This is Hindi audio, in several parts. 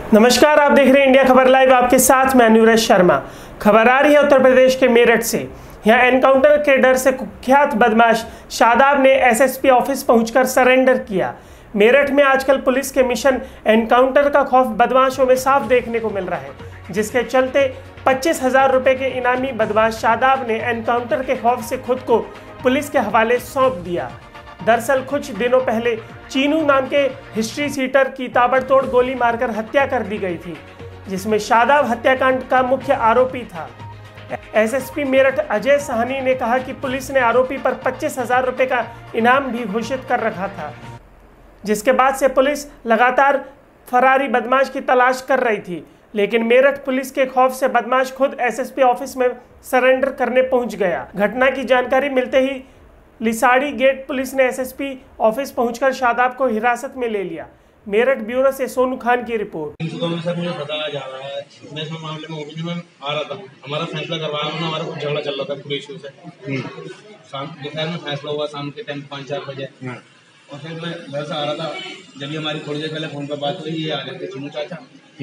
नमस्कार, आप देख रहे हैं इंडिया खबर लाइव। आपके साथ मैं नीरज शर्मा। खबर आ रही है उत्तर प्रदेश के मेरठ से। यहां एनकाउंटर के डर से कुख्यात बदमाश शादाब ने एसएसपी ऑफिस पहुंचकर सरेंडर किया। मेरठ में आजकल पुलिस के मिशन एनकाउंटर का खौफ बदमाशों में साफ देखने को मिल रहा है, जिसके चलते 25,000 रुपए के इनामी बदमाश शादाब ने एनकाउंटर के खौफ से खुद को पुलिस के हवाले सौंप दिया। दरअसल कुछ दिनों पहले चीनू नाम के हिस्ट्री सीटर की ताबड़तोड़ गोली मारकर हत्या कर दी गई थी, जिसमें शादाब हत्याकांड का मुख्य आरोपी था। एसएसपी मेरठ अजय साहनी ने कहा कि पुलिस ने आरोपी पर 25,000 रुपए का इनाम भी घोषित कर रखा था, जिसके बाद से पुलिस लगातार फरारी बदमाश की तलाश कर रही थी। लेकिन मेरठ पुलिस के खौफ से बदमाश खुद एसएसपी ऑफिस में सरेंडर करने पहुंच गया। घटना की जानकारी मिलते ही लिसाड़ी गेट पुलिस ने एसएसपी ऑफिस पहुंचकर शादाब को हिरासत में ले लिया। मेरठ ब्यूरो से सोनू खान की रिपोर्ट। सर मुझे बताया जा रहा है, मैं इस मामले में ओपीडी में आ रहा था। हमारा फैसला करवाया उन्होंने, हमारा कुछ झगड़ा चल रहा था पूरे इशू से। शाम दोपहर में फैसला हुआ, शाम के टाइम 5-4 बजे। और फिर मैं घर से आ रहा था, जब ये हमारी थोड़ी देर पहले फोन पर बात हुई, ये आ रहे थे चुनू चाचा।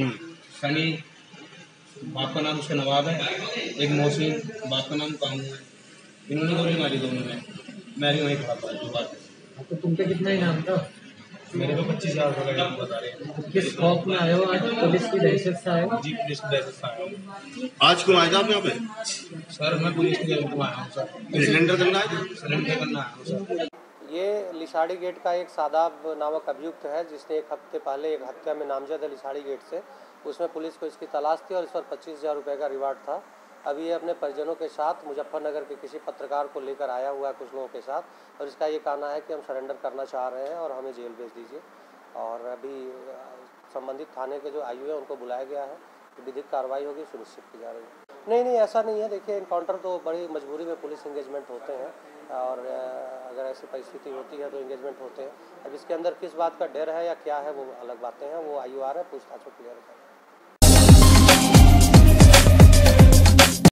सनी बाप का नाम उसका नवाब है, एक मौसी बाप का नाम कामू है। इन्होंने गोली मारी दोनों में, मैं भी वहीं खड़ा था। जो बात है तो तुम पे कितना इनाम था? मेरे को 25,000 रुपये का इनाम बता रहे हैं। किस खौफ में आए हो? आज पुलिस की दहशत से आए हो? जी, पुलिस की दहशत से आया हूँ। आज क्यों आए थे आप यहाँ पे? सर मैं पुलिस की दहशत में आया हूँ सर। सिलेंडर करना है? सिलेंडर करना आया हूँ सर। ये लिसाड़ी गेट का एक शादाब नामक अभियुक्त है, जिसने एक हफ्ते पहले एक हत्या में नामजद है लिसाड़ी गेट से। उसमें पुलिस को इसकी तलाश थी और इस पर 25,000 रुपये का रिवार्ड था। अभी ये अपने परिजनों के साथ मुजफ्फरनगर के किसी पत्रकार को लेकर आया हुआ है, कुछ लोगों के साथ, और इसका ये कहना है कि हम सरेंडर करना चाह रहे हैं और हमें जेल भेज दीजिए। और अभी संबंधित थाने के जो आईओ है उनको बुलाया गया है, विधिक कार्रवाई होगी, सुनिश्चित की जा रही है। नहीं, ऐसा नहीं है। देखिए, एनकाउंटर तो बड़ी मजबूरी में पुलिस इंगेजमेंट होते हैं, और अगर ऐसी परिस्थिति होती है तो इंगेजमेंट होते हैं। अब इसके अंदर किस बात का डर है या क्या है, वो अलग बातें हैं, वो आईओ आ रहा है, पूछताछ को क्लियर है।